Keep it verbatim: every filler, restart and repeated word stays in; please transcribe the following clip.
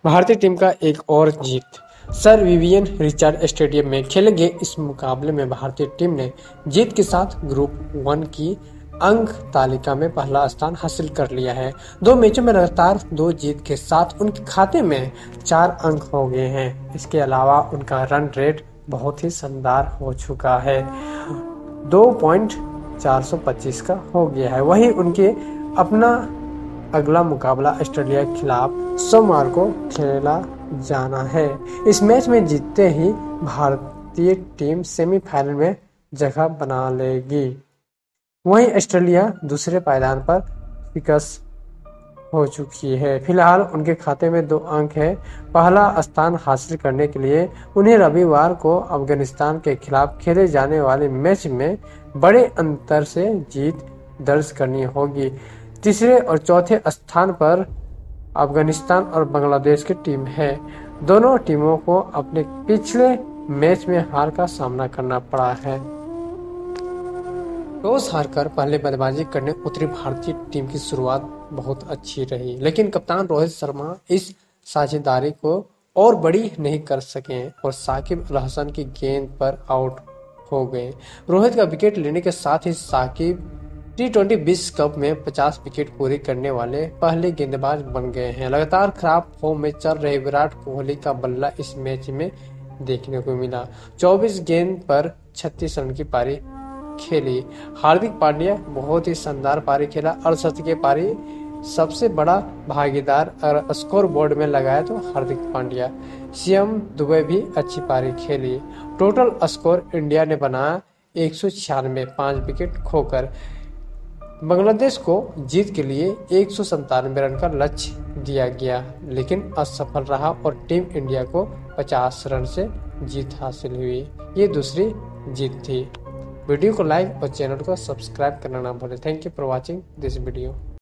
भारतीय टीम का एक और जीत। सर विवियन रिचर्ड स्टेडियम में खेले गए इस मुकाबले में भारतीय टीम ने जीत के साथ ग्रुप वन की अंक तालिका में पहला स्थान हासिल कर लिया है। दो मैचों में लगातार दो जीत के साथ उनके खाते में चार अंक हो गए हैं। इसके अलावा उनका रन रेट बहुत ही शानदार हो चुका है, दो पॉइंट चार सौ पच्चीस का हो गया है। वहीं उनके अपना अगला मुकाबला ऑस्ट्रेलिया के खिलाफ सोमवार को खेला जाना है। इस मैच में जीतते ही भारतीय टीम सेमीफाइनल में जगह बना लेगी। वहीं ऑस्ट्रेलिया दूसरे पायदान पर फिक्स हो चुकी है। फिलहाल उनके खाते में दो अंक है। पहला स्थान हासिल करने के लिए उन्हें रविवार को अफगानिस्तान के खिलाफ खेले जाने वाले मैच में बड़े अंतर से जीत दर्ज करनी होगी। तीसरे और चौथे स्थान पर अफगानिस्तान और बांग्लादेश की टीम है। दोनों टीमों को अपने पिछले मैच में हार का सामना करना पड़ा है। टॉस हारकर पहले बल्लेबाजी करने उतरी भारतीय टीम की शुरुआत बहुत अच्छी रही, लेकिन कप्तान रोहित शर्मा इस साझेदारी को और बड़ी नहीं कर सके और साकिब अल हसन की गेंद पर आउट हो गए। रोहित का विकेट लेने के साथ ही साकिब टी ट्वेंटी विश्व कप में पचास विकेट पूरी करने वाले पहले गेंदबाज बन गए हैं। लगातार खराब फॉर्म में चल रहे विराट कोहली का बल्ला इस मैच में देखने को मिला। चौबीस गेंद पर छत्तीस रन की पारी खेली। हार्दिक पांड्या बहुत ही शानदार पारी खेला। अड़सठ के पारी सबसे बड़ा भागीदार अगर स्कोर बोर्ड में लगाया तो हार्दिक पांड्या। शिवम दुबे भी अच्छी पारी खेली। टोटल स्कोर इंडिया ने बनाया एक सौ छियानवे, पांच विकेट खोकर। बांग्लादेश को जीत के लिए एक सौ संतानवे रन का लक्ष्य दिया गया, लेकिन असफल रहा और टीम इंडिया को पचास रन से जीत हासिल हुई। ये दूसरी जीत थी। वीडियो को लाइक और चैनल को सब्सक्राइब करना ना भूलें। Thank you for watching this video.